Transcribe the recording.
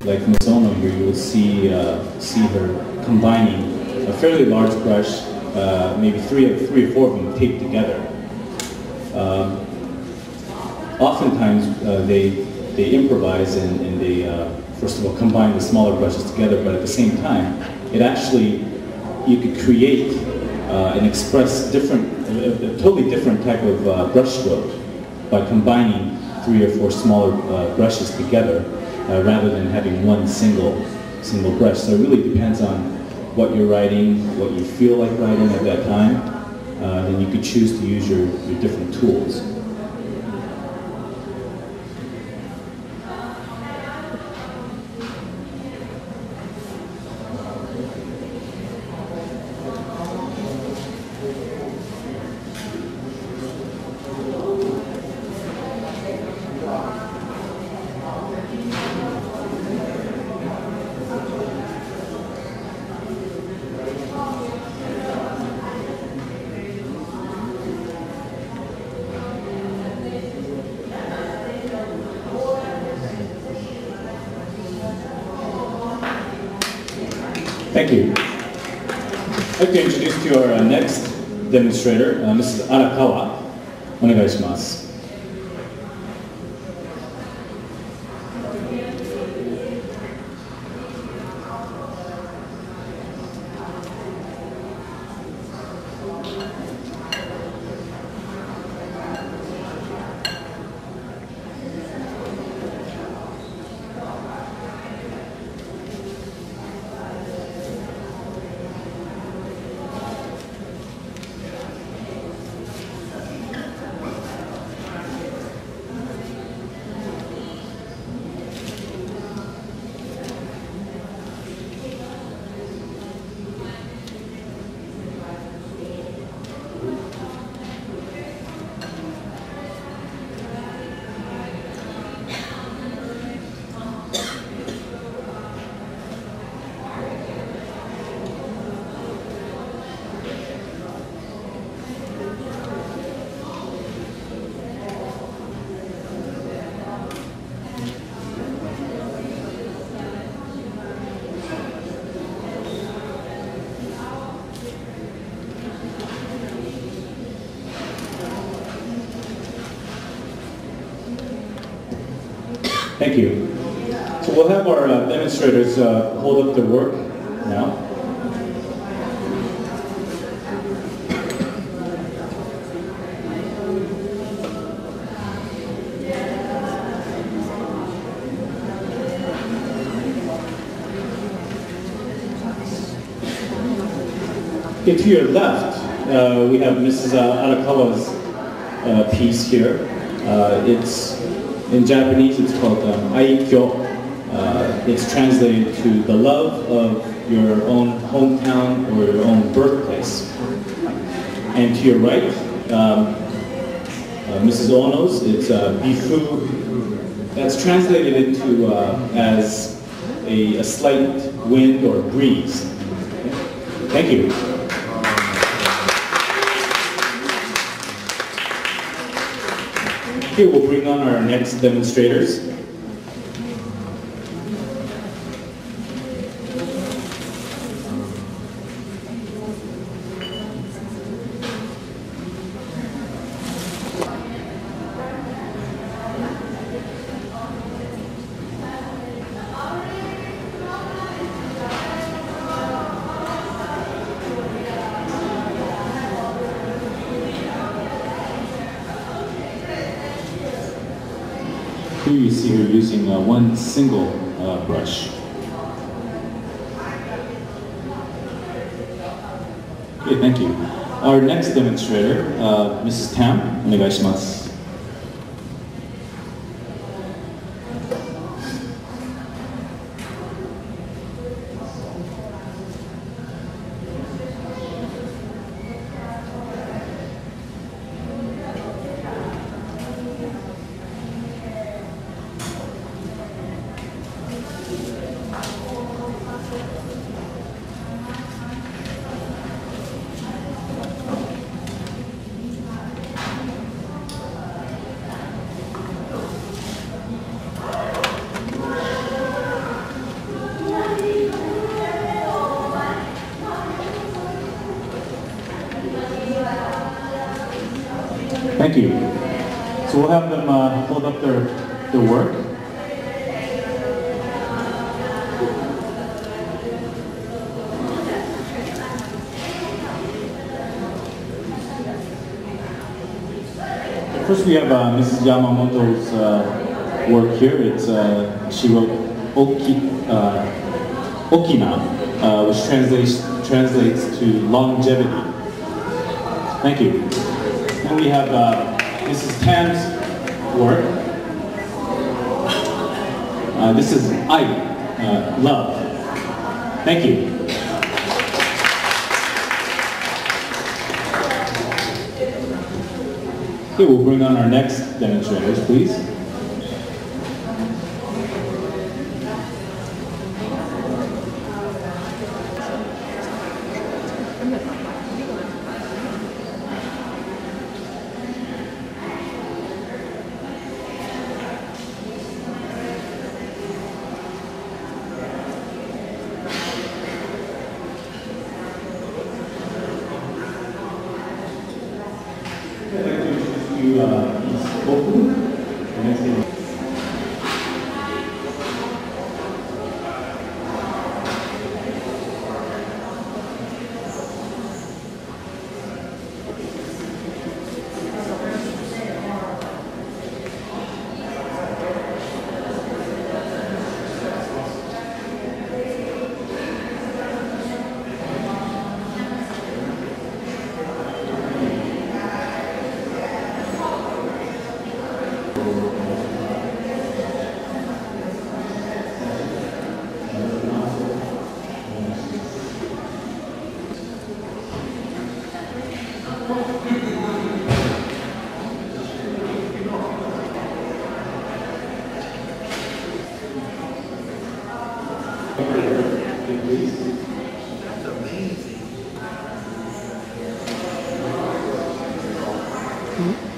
like Ms. Ono here, you will see her combining a fairly large brush, maybe three or four of them taped together. Oftentimes they improvise and they first of all combine the smaller brushes together, but at the same time, it actually, you could create and express a totally different type of brush stroke by combining 3 or 4 smaller brushes together rather than having one single brush. So it really depends on what you're writing, what you feel like writing at that time. Then you could choose to use your different tools. Thank you. I'd like to introduce to you our next demonstrator, Mrs. Arakawa. Onegaishimasu. Thank you. So we'll have our demonstrators hold up their work now. Okay, to your left, we have Mrs. Arakawa's piece here. It's in Japanese, it's called Aikyo. It's translated to the love of your own hometown or your own birthplace. And to your right, Mrs. Ono's, it's Bifu. That's translated into as a slight wind or breeze. Thank you. Okay, we'll bring on our next demonstrators. Here you see her using one single brush. Okay, thank you. Our next demonstrator, Mrs. Tam, onegaishimasu. Thank you. So we'll have them hold up their work. First we have Mrs. Yamamoto's work here. It's, she wrote Okina, which translates to longevity. Thank you. And we have Mrs. Tam's work. This is I, love. Thank you. Okay, we'll bring on our next demonstrators, please. That's amazing.